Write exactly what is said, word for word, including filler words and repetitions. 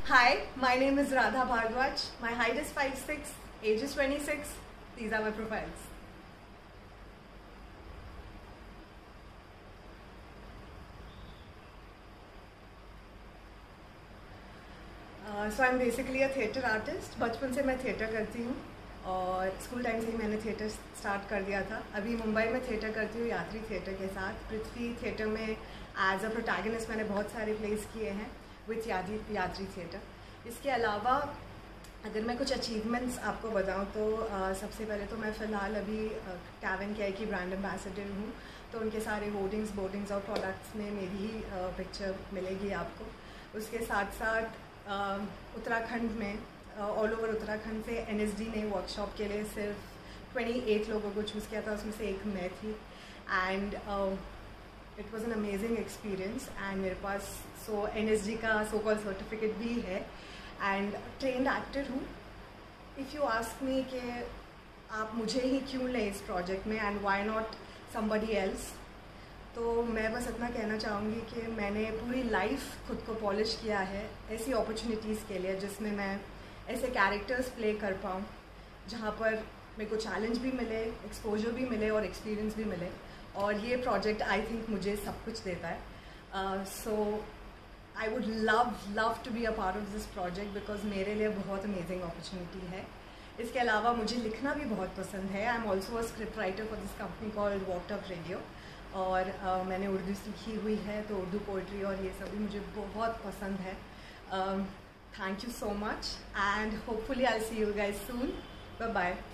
Hi, my name is Radha Bhardwaj. My height is five six, age is twenty-six. These are my profiles. Uh, so I'm basically a theatre artist. बचपन से मैं theatre करती हूँ और school time से ही मैंने theatre start कर दिया था. अभी मुंबई में थिएटर करती हूँ यात्री थिएटर के साथ. पृथ्वी थिएटर में एज अ प्रोटैगनिस्ट मैंने बहुत सारे प्लेस किए हैं विथ यात्री यात्री थिएटर. इसके अलावा अगर मैं कुछ अचीवमेंट्स आपको बताऊं तो uh, सबसे पहले तो मैं फ़िलहाल अभी कैवन केयर की ब्रांड एम्बेसडर हूँ. तो उनके सारे होर्डिंग्स बोर्डिंग्स और प्रोडक्ट्स में मेरी ही पिक्चर uh, मिलेगी आपको. उसके साथ साथ uh, उत्तराखंड में ऑल ओवर उत्तराखंड से एन एस डी ने वर्कशॉप के लिए सिर्फ अट्ठाईस लोगों को चूज़ किया था. उसमें से एक मैं थी and it was an amazing experience. And मेरे पास सो एन एस डी का सो कॉल सर्टिफिकेट भी है एंड ट्रेंड एक्टर हूँ. इफ़ यू आस्क मी कि आप मुझे ही क्यों लें इस प्रोजेक्ट में and why not somebody else, तो मैं बस इतना कहना चाहूँगी कि मैंने पूरी लाइफ खुद को पॉलिश किया है ऐसी अपॉर्चुनिटीज़ के लिए जिसमें मैं ऐसे कैरेक्टर्स प्ले कर पाऊँ जहाँ पर मेरे को चैलेंज भी मिले, एक्सपोजर भी मिले और एक्सपीरियंस भी मिले. और ये प्रोजेक्ट आई थिंक मुझे सब कुछ देता है. So I would love love to be a part of this project because मेरे लिए बहुत अमेजिंग अपॉर्चुनिटी है. इसके अलावा मुझे लिखना भी बहुत पसंद है. I am also a script writer for this company called what up radio. और uh, मैंने उर्दू सीखी हुई है तो उर्दू पोइट्री और ये सब भी मुझे बहुत पसंद है. Thank you so much and hopefully I see you guys soon. Bye bye.